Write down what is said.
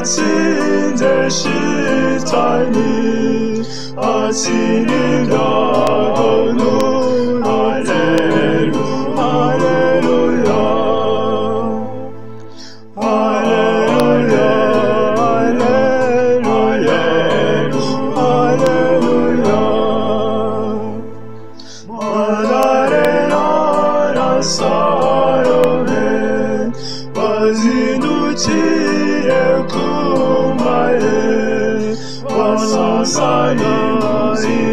watsinze shitani atsindira ibyago. Alleluia, Alleluia, Alleluia, Alleluia. Madarena na Salome bazindukiye ku maye basanganiza